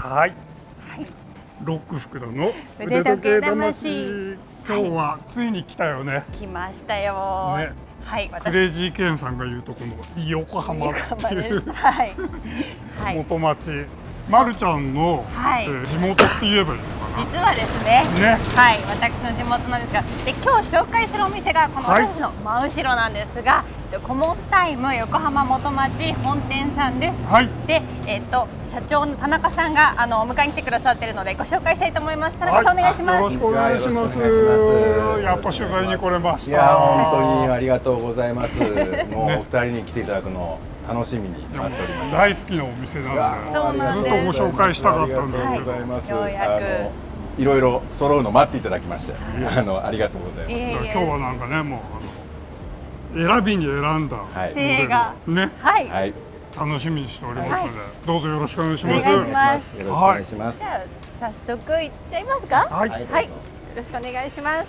はい。ロック福田の腕時計魂。今日はついに来たよね。 来ましたよ。 ね。 はい。 クレイジーケンさんが言うとこの横浜っていう元町。まるちゃんの地元って言えばいいのかな。 実はですね。はい。私の地元なんですが、で今日紹介するお店がこの私の真後ろなんですが、コモンタイム横浜元町本店さんです。はい。で社長の田中さんがお迎えに来てくださっているのでご紹介したいと思います。田中さんお願いします。 よろしくお願いします。やっと取材に来れました。 いや本当にありがとうございます。もうお二人に来ていただくの楽しみに待っております。 大好きなお店なのでずっとご紹介したかったんですけど、 いろいろ揃うの待っていただきましてありがとうございます。 今日はなんかねもう選びに選んだ精鋭がね。 はい。 楽しみにしておりますので、どうぞよろしくお願いします。 お願いします。 よろしくお願いします。 じゃあ早速いっちゃいますか。 はい。 よろしくお願いします。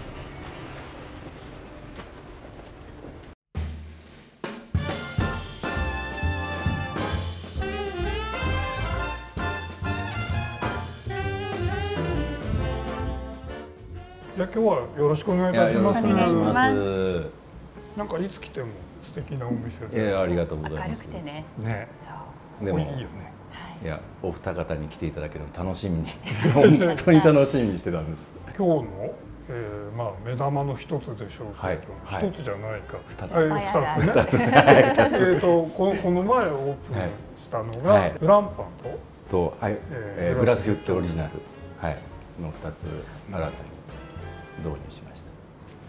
いや今日はよろしくお願いいたします。なんかいつ来ても素敵なお店で。 ありがとうございます。 明るくてね。 ね。 でもいいよね。 いやお二方に来ていただけるの楽しみに本当に楽しみにしてたんです。 今日のまあ目玉の一つでしょうけど、一つじゃないか。二つね。この前オープンしたのがブランパンとグラスユッテオリジナルの二つ新たに導入しました。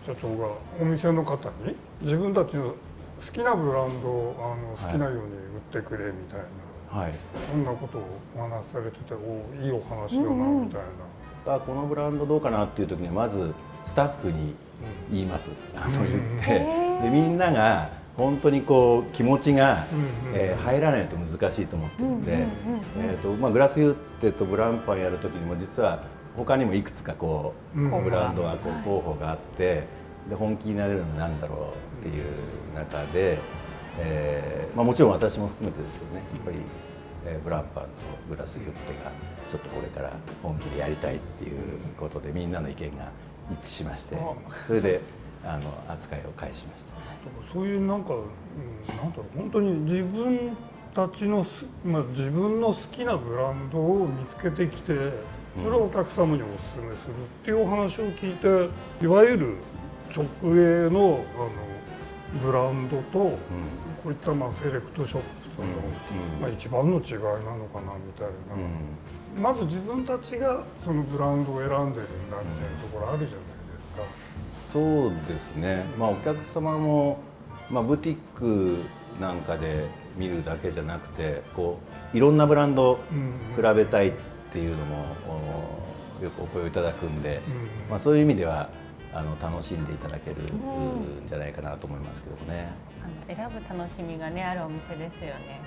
社長がお店の方に自分たちの好きなブランドを好きなように売ってくれみたいな、そんなことをお話しされてて、いいお話だなみたいな。 このブランドどうかなっていう時にはまずスタッフに言いますと言ってでみんなが本当にこう気持ちが入らないと難しいと思ってるんでグラスユッテとブランパンやる時にも実は他にもいくつかこうブランドは候補があってで本気になれるのは何だろうっていう中でもちろん私も含めてですけどねやっぱりブランパンとグラスユッテがちょっとこれから本気でやりたいっていうことでみんなの意見が一致しましてそれで扱いを返しました。 そういうなんかなんだろう本当に自分たちの自分の好きなブランドを見つけてきてそれをお客様にお勧めするっていうお話を聞いていわゆる直営のブランドとこういったセレクトショップとの一番の違いなのかなみたいな、まず自分たちがそのブランドを選んでるんだみたいなところあるじゃないですか。 そうですね、お客様も、ブティックなんかで見るだけじゃなくてこういろんなブランドを比べたいっていうのもよくお声をいただくんで、そういう意味では楽しんでいただけるんじゃないかなと思いますけどもね。 選ぶ楽しみがねあるお店ですよね。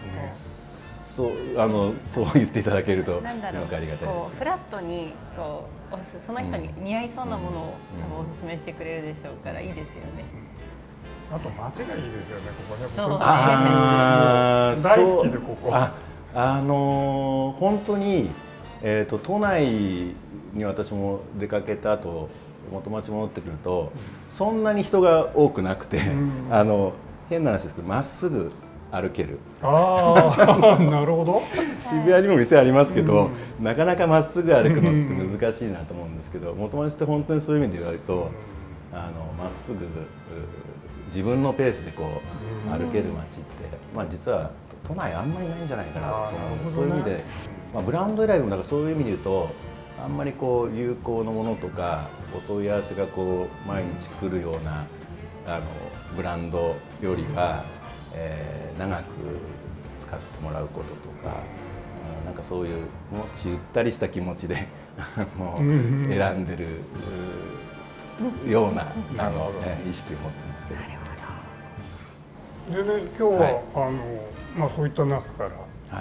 そう言っていただけるとすごくありがたいです。 フラットにその人に似合いそうなものをおすすめしてくれるでしょうからいいですよね。 あと街がいいですよねここね。 そう大好きでここ。 本当に都内に私も出かけた後元町戻ってくるとそんなに人が多くなくて変な話ですけどまっすぐ歩ける。 なるほど。 渋谷にも店ありますけどなかなかまっすぐ歩くのって難しいなと思うんですけど元町って本当にそういう意味で言われるとまっすぐ自分のペースでこう歩ける街って実は都内あんまりないんじゃないかなと思うんです。そういう意味でブランド選びもなんかそういう意味で言うとあんまりこう流行のものとかお問い合わせがこう毎日来るようなブランドよりは、長く使ってもらうこととかなんかそういうもう少しゆったりした気持ちで選んでるような意識を持ってますけど。 でね今日はそういった中から、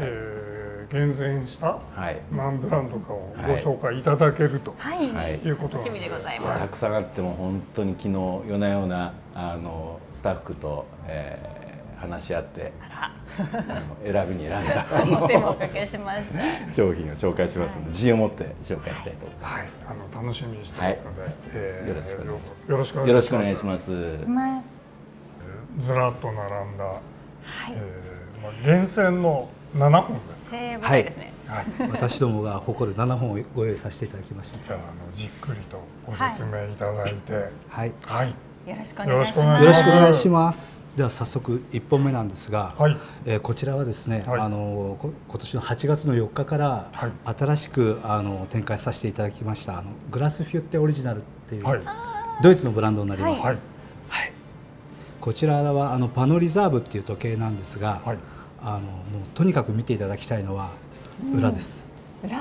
厳選した何ブランドかをご紹介いただけるということ楽しみでございます。 たくさんあっても本当に昨日夜な夜なスタッフと話し合って選びに選んだお手もおかけしました商品を紹介しますので、自信を持って紹介したいと思います。 はい、楽しみにしてますので、 よろしくよろしくお願いします。ずらっと並んだ、厳選の7本です。 精鋭部隊ですね。 私どもが誇る7本をご用意させていただきました。 じゃあじっくりとご説明いただいて、 はい、 よろしくお願いします。 よろしくお願いします。では早速1本目なんですが、こちらはですね、今年の8月の4日から新しく展開させていただきましたグラスフュッテオリジナルっていうドイツのブランドになります。こちらはパノリザーブっていう時計なんですが、もうとにかく見ていただきたいのは裏です。 裏、 こ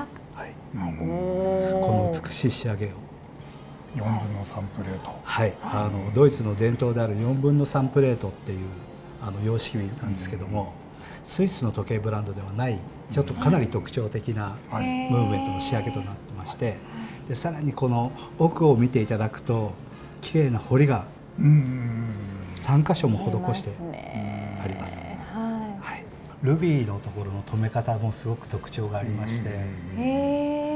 の美しい仕上げを 4分の3プレート、 ドイツの伝統である4分の3プレートっていう様式なんですけども、スイスの時計ブランドではないちょっとかなり特徴的なムーブメントの仕上げとなってまして、でさらにこの奥を見ていただくと綺麗な彫りが3箇所も施してあります。ルビーのところの留め方もすごく特徴がありまして、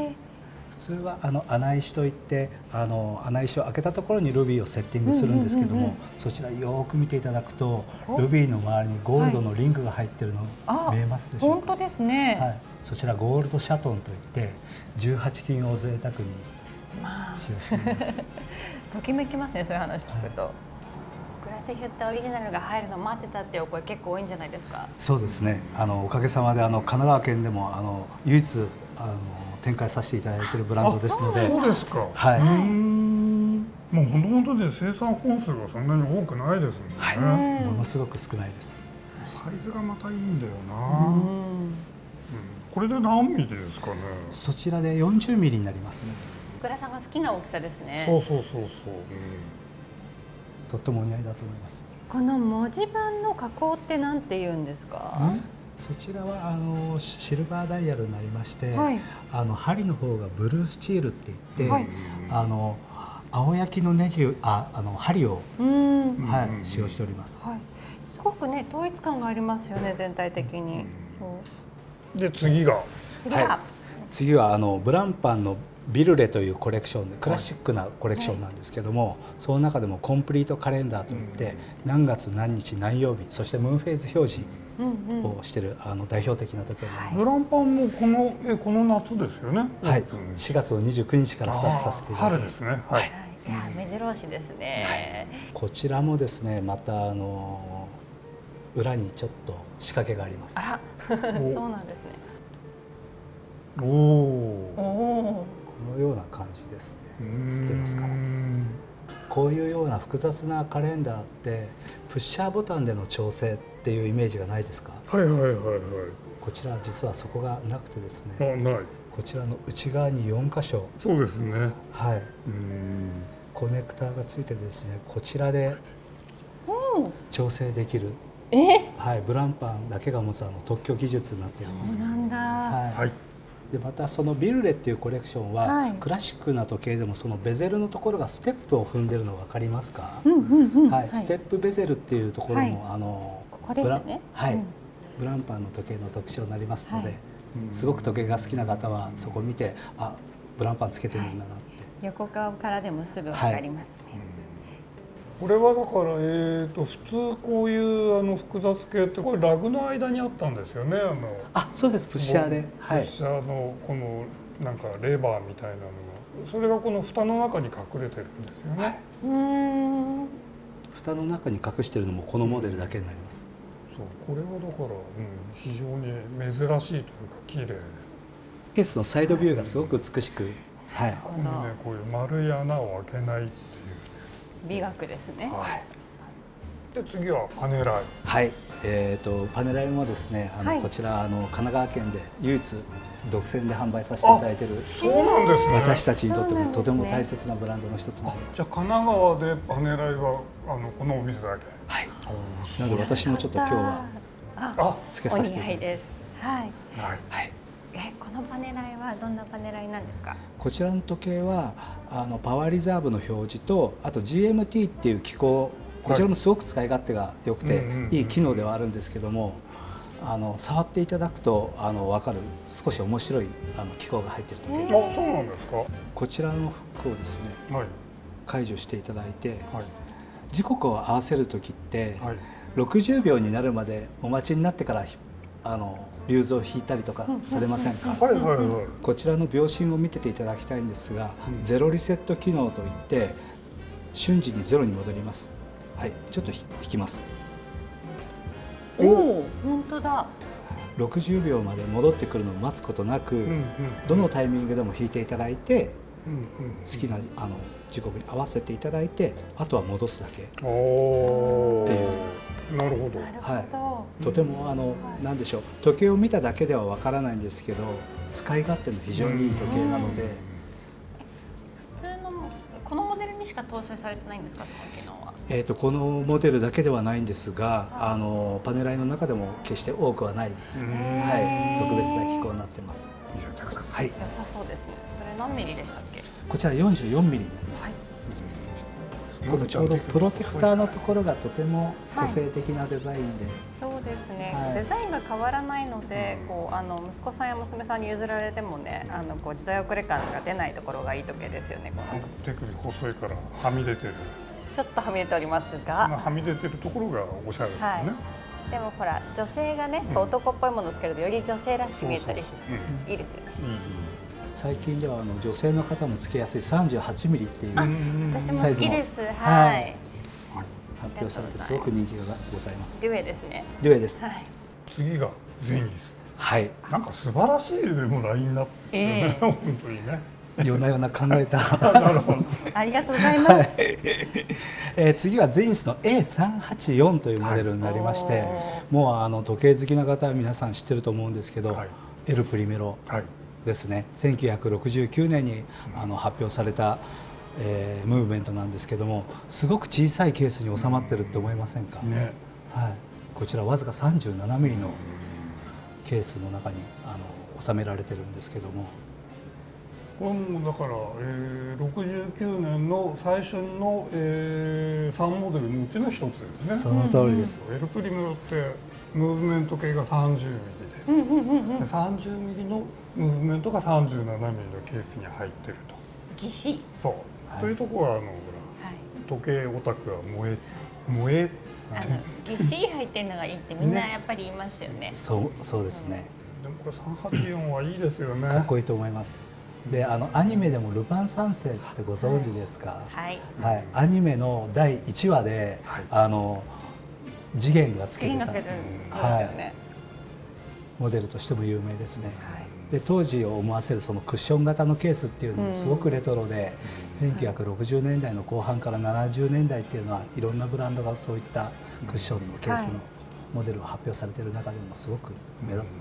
普通は穴石といって穴石を開けたところにルビーをセッティングするんですけども、そちらよく見ていただくとルビーの周りにゴールドのリングが入っているの見えますでしょうか。 本当ですね。 そちらゴールドシャトンといって18金を贅沢に使用しています。 ときめきますね、そういう話聞くと。グラスフュッテオリジナルが入るの待ってたっていうお声結構多いんじゃないですか。 そうですね。おかげさまで神奈川県でも唯一展開させていただいているブランドですので。 そうですか。もう本当で生産本数がそんなに多くないですもんね。 ものすごく少ないです。 サイズがまたいいんだよな。これで何ミリですかね。 そちらで40ミリになります。 福田さんが好きな大きさですね。 そう。 とってもお似合いだと思います。 この文字盤の加工って何て言うんですか。 そちらはシルバーダイヤルになりまして、針の方がブルースチールって言って、青焼きのネジ針を使用しております。 すごくね統一感がありますよね、全体的に。 で次はブランパンのビルレというコレクションでクラシックなコレクションなんですけども、その中でもコンプリートカレンダーといって何月何日何曜日、そしてムーンフェーズ表示をしている代表的な時計になります。 ブランパンもこの夏ですよね。 4月の29日からスタートさせていただきます。 春ですね。 目白押しですね。 こちらもですね、また裏にちょっと仕掛けがあります。 そうなんですね。 このような感じですね。映ってますか。こういうような複雑なカレンダーってプッシャーボタンでの調整っていうイメージがないですか。こちらは実はそこがなくてですね。こちらの内側に4箇所。 そうですね。 コネクターがついてですね、こちらで調整できる。ブランパンだけが持つ特許技術になっています。 そうなんだ。 でまたそのビルレっていうコレクションは、クラシックな時計でもそのベゼルのところがステップを踏んでるの分かりますか。ステップベゼルっていうところもここですね。 ブランパンの時計の特徴になりますので、すごく時計が好きな方はそこを見て、ブランパンつけてるんだなって、 横顔からでもすぐ分かりますね。 これはだから普通こういう複雑系ってこれラグの間にあったんですよね。 そうです。プッシャーで。 プッシャーのこのなんかレバーみたいなのが、それがこの蓋の中に隠れてるんですよね。 蓋の中に隠しているのもこのモデルだけになります。 これはだから、非常に珍しいというか綺麗。 ケースのサイドビューがすごく美しく、 こういう丸い穴を開けないっていう美学ですね。 で次はパネライ。 パネライもですね、こちら神奈川県で唯一独占で販売させていただいている。 そうなんですね。 私たちにとってもとても大切なブランドの一つなんです。 じゃあ神奈川でパネライはこのお店だけ。 なので私もちょっと今日はつけさせていただきます。 このパネライはどんなパネライなんですか。 こちらの時計はパワーリザーブの表示と、あと GMT っていう機構こちらもすごく使い勝手が良くていい機能ではあるんですけども、触っていただくと分かる少し面白い機構が入っている時計です。 そうなんですか。 こちらのフックをですね、 はい、 解除していただいて、 はい、 時刻を合わせる時って、 はい、 60秒になるまでお待ちになってから龍図を引いたりとかされませんか。 はいはいはい。 こちらの秒針を見てていただきたいんですが、ゼロリセット機能といって瞬時にゼロに戻ります。はい、ちょっと引きます。 おお、本当だ。 60秒まで戻ってくるのを待つことなく、どのタイミングでも引いていただいて、好きな時刻に合わせていただいて、あとは戻すだけっていう。 なるほど。 はい。とてもなんでしょう、時計を見ただけではわからないんですけど、使い勝手の非常にいい時計なので。 普通のこのモデルにしか搭載されてないんですか、その機能は。 このモデルだけではないんですが、パネライの中でも決して多くはない、はい、特別な機構になっています。はい。 良さそうですね。それ何ミリでしたっけ？ こちら44ミリになります。はい。このちょうどプロテクターのところがとても個性的なデザインで、 そうですね、デザインが変わらないので、息子さんや娘さんに譲られてもね、時代遅れ感が出ないところがいい時計ですよね。この手首細いからはみ出てる。 ちょっとはみ出ておりますが、 はみ出てるところがおしゃれですね。 でもほら、女性がね、男っぽいものをつけるとより女性らしく見えたりしていいですよね。 最近では女性の方もつけやすい38ミリっていう私もサイズも好きです。はい。 発表されてすごく人気がございます。 デュエですね。 デュエです。 次がゼニス。 はい。 なんか素晴らしいでもラインナップね、本当にね。 夜な夜な考えた。 なるほど。 ありがとうございます。 次はゼニスの A384 というモデルになりまして、もう時計好きな方は皆さん知ってると思うんですけど、エルプリメロですね。1969年に発表されたムーブメントなんですけども、すごく小さいケースに収まってるって思いませんか。ね。はい。こちらわずか37ミリのケースの中に収められてるんですけども。 これもだから、69年の最初の、3モデルのうちの一つですね。 その通りです。 エルプリメロってムーブメント系が30ミリで、30ミリのムーブメントが37ミリのケースに入ってると。 ぎっしり。 そう。というところはほら、時計オタクは燃えぎっしり入ってるのがいいってみんなやっぱり言いますよね。 そうですね。 でもこれ384はいいですよね。 かっこいいと思います。でアニメでもルパン三世ってご存知ですか。はい。はい。アニメの第1話で次元がつけてた。モデルとしても有名ですね。で当時を思わせるそのクッション型のケースっていうのもすごくレトロで、1960年代の後半から70年代っていうのはいろんなブランドがそういったクッションのケースのモデルを発表されている中でもすごく目立った、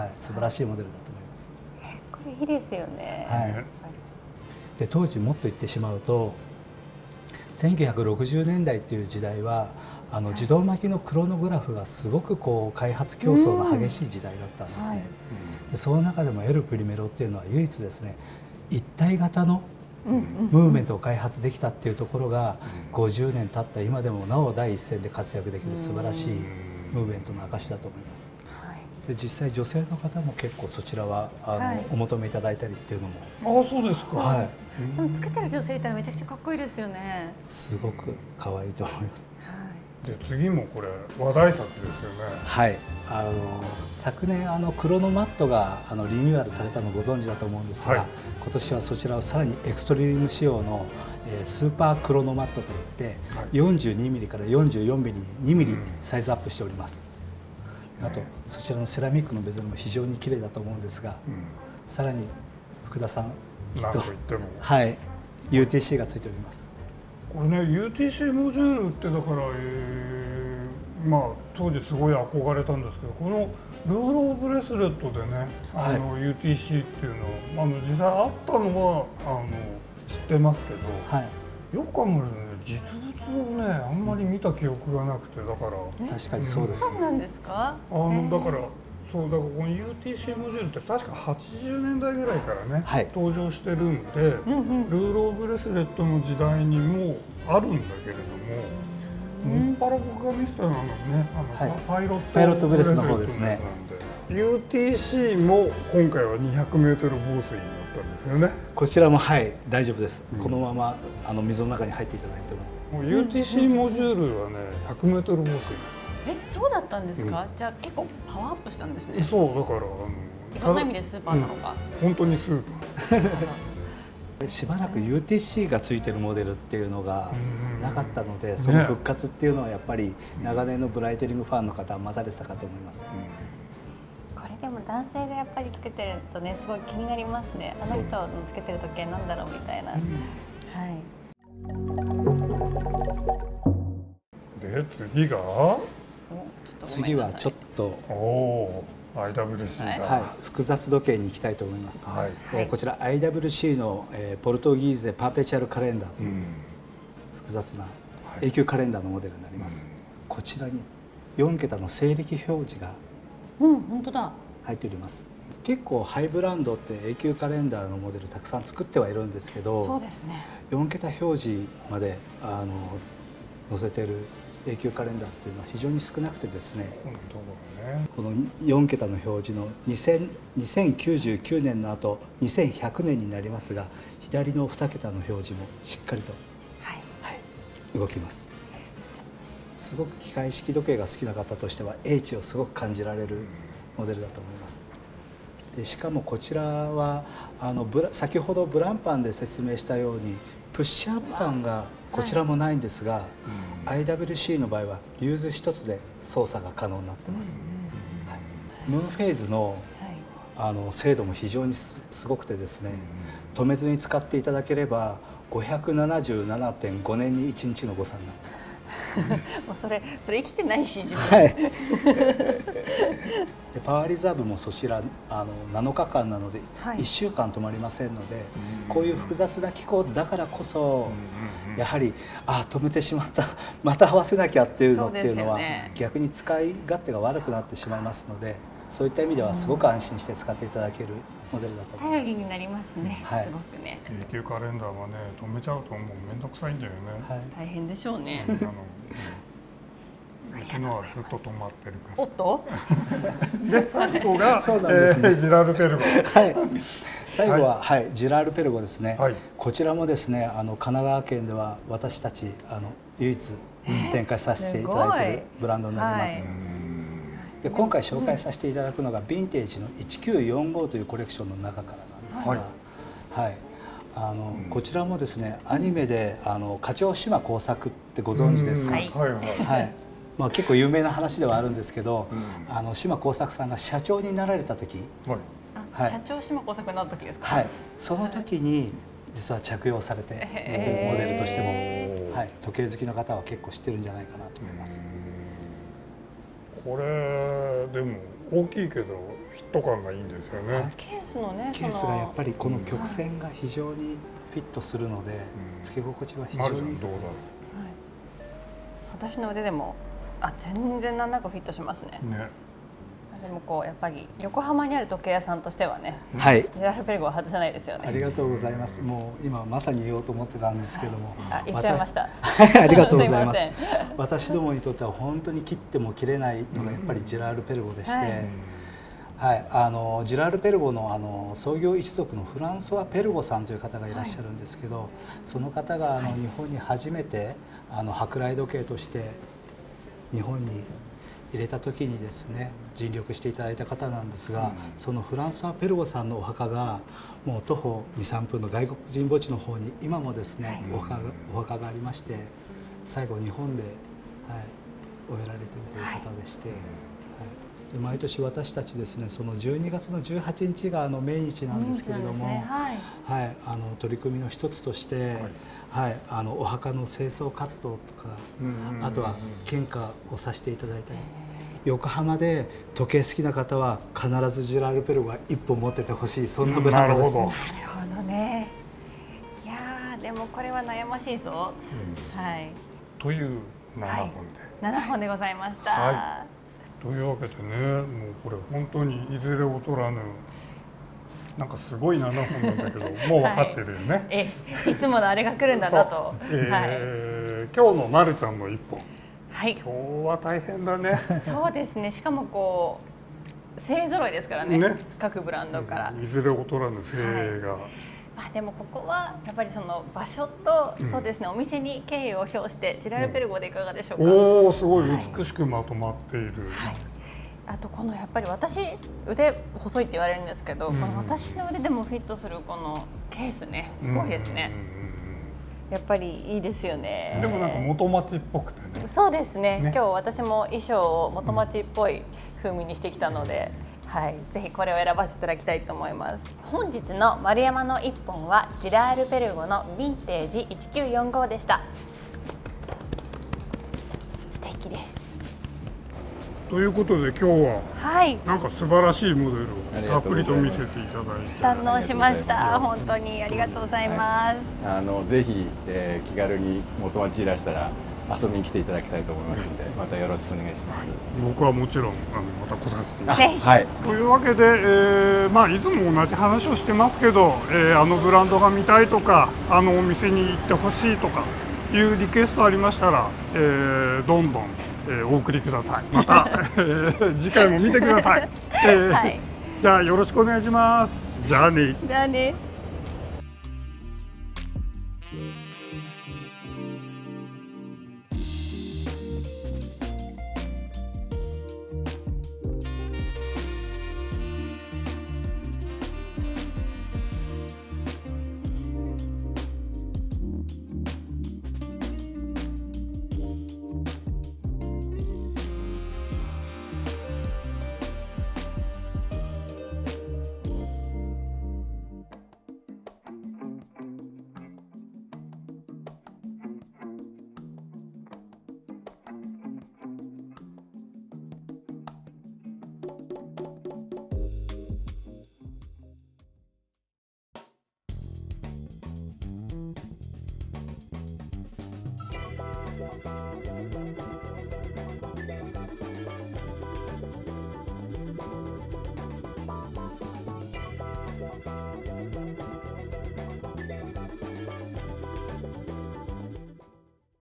素晴らしいモデルだと思います。 これいいですよね。 はい。で当時もっと言ってしまうと、1960年代っていう時代は自動巻きのクロノグラフがすごく開発競争が激しい時代だったんですね。でその中でもエルプリメロっていうのは唯一ですね、一体型のムーブメントを開発できたっていうところが、50年経った今でもなお第一線で活躍できる素晴らしいムーブメントの証だと思います。で実際女性の方も結構そちらはお求めいただいたりっていうのも。 あ、そうですか。 はい。でもつけてる女性いたらめちゃくちゃかっこいいですよね。 すごく可愛いと思います。 で次もこれ話題作ですよね。 はい。昨年クロノマットがリニューアルされたのをご存知だと思うんですが、今年はそちらをさらにエクストリーム仕様のスーパークロノマットといって、42ミリから44ミリに2ミリサイズアップしております。あとそちらのセラミックのベゼルも非常に綺麗だと思うんですが、さらに福田さんきっとはい UTC がついております。 これね UTC モジュールってだから、当時すごい憧れたんですけど、このルーローブレスレットでねUTC っていうの実際あったのは知ってますけど、よく考えるとね実物をねあんまり見た記憶がなくて、だから確かにそうです。 そうなんですか。 だからこの UTC モジュールって確か80年代ぐらいからね、登場してるんで、ルーローブレスレットの時代にもあるんだけれども、 モンパラ僕が見てたのはね、パイロットブレスの方ですね。 UTC も今回は200メートル防水になったんですよね。 こちらも大丈夫です。このまま水の中に入っていただいても。 もう UTC モジュールはね100メートル防水。 そうだったんですか。じゃあ結構パワーアップしたんですね。 そうだからいろんな意味でスーパーなのか。 本当にスーパー。しばらく UTC がついてるモデルっていうのがなかったので、その復活っていうのはやっぱり長年のブライトリングファンの方は待たれてたかと思います。 これでも男性がやっぱりつけてるとね、すごい気になりますね。あの人のつけてる時計なんだろうみたいな。 で次が次はちょっと IWC だ、 複雑時計に行きたいと思います。こちら IWC のポルトギーズでパーペチュアルカレンダーという複雑な永久カレンダーのモデルになります。こちらに4桁の西暦表示が本当だ入っております。結構ハイブランドって永久カレンダーのモデルたくさん作ってはいるんですけど、 そうですね、 4桁表示まで載せてる永久カレンダーっていうのは非常に少なくてですね、この4桁の表示の2099年の後2100年になりますが、左の2桁の表示もしっかりと、動きます。すごく機械式時計が好きな方としては英知をすごく感じられるモデルだと思います。でしかもこちらは先ほどブランパンで説明したようにプッシャーボタンがこちらもないんですが、IWC の場合はリューズ1つで操作が可能になってます。ムーンフェーズの精度も非常にすごくてですね、止めずに使っていただければ 577.5 年に1日の誤差になってます。 もうそれ生きてないし自分でパワーリザーブもそちら7日間なので1週間止まりませんので、こういう複雑な機構だからこそやはり止めてしまったまた合わせなきゃっていうのは逆に使い勝手が悪くなってしまいますので、そういった意味ではすごく安心して使っていただけるモデルだと思います。 頼りになりますね。すごくね。 永久カレンダーはね止めちゃうともうめんどくさいんだよね。 大変でしょうね。 うちのはずっと止まってるから。 おっと？ で最後がジラールペルゴ。 最後はジラールペルゴですね。こちらもですね神奈川県では私たち唯一展開させていただいているブランドになります。で今回紹介させていただくのがヴィンテージの1945というコレクションの中からなんですが、こちらもですねアニメで課長島耕作ってご存知ですか？結構有名な話ではあるんですけど、島耕作さんが社長になられた時、 社長島耕作になった時ですか？ その時に実は着用されてモデルとしても、時計好きの方は結構知ってるんじゃないかなと思います。 これでも大きいけどフィット感がいいんですよね。 ケースのね、 ケースがやっぱりこの曲線が非常にフィットするので、つけ心地は非常にいいと思います。 私の腕でも全然難なくフィットしますね。でもやっぱり横浜にある時計屋さんとしてはね、ジラールペルゴは外せないですよね。 ありがとうございます。もう今まさに言おうと思ってたんですけども、 言っちゃいました。 ありがとうございます。私どもにとっては本当に切っても切れないのがやっぱりジラールペルゴでして、ジラールペルゴの創業一族のフランソワ・ペルゴさんという方がいらっしゃるんですけど、その方が日本に初めて舶来時計として日本に入れた時にですね尽力していただいた方なんですが、そのフランソワ・ペルゴさんのお墓がもう徒歩 2,3 分の外国人墓地の方に今もですねお墓がありまして、最後日本で終えられているという方でして、毎年私たちですねその12月の18日が命日なんですけれども、取り組みの一つとして、お墓の清掃活動とか、あとは献花をさせていただいたり、横浜で時計好きな方は必ずジラールペルゴは1本持っててほしい、そんなブランドです。 なるほどね。いやでもこれは悩ましいぞ。 という7本で 7本でございました。 というわけでね、もうこれ本当にいずれ劣らぬなんかすごい7本なんだけどもう分かってるよね。 いつものあれが来るんだなと。 今日のまるちゃんの1本はい、 今日は大変だね。 そうですね。しかもこう勢ぞろいですからね。各ブランドから。 いずれ劣らぬ精鋭が。 まあでもここはやっぱりその場所と、そうですね、お店に敬意を表してジラルペルゴでいかがでしょうか。 おお、すごい美しくまとまっている。 あとこのやっぱり私腕細いって言われるんですけど、この私の腕でもフィットするこのケースね、すごいですね。やっぱりいいですよね。 でもなんか元町っぽくてね。 そうですね。今日私も衣装を元町っぽい風味にしてきたので、はい、ぜひこれを選ばせていただきたいと思います。本日の丸山の一本はジラールペルゴのヴィンテージ1945でした。素敵です。ということで今日は、はい、なんか素晴らしいモデルをたっぷりと見せていただいて堪能しました。本当にありがとうございます。 ぜひ、気軽に元町いらしたら遊びに来ていただきたいと思いますので、またよろしくお願いします。 僕はもちろんまた来させていただきます。 はい。 というわけで、まあいつも同じ話をしてますけど、あのブランドが見たいとか、あのお店に行ってほしいとかいうリクエストありましたら、どんどんお送りください。また次回も見てください。はい、じゃあよろしくお願いします。じゃあね。 じゃあね。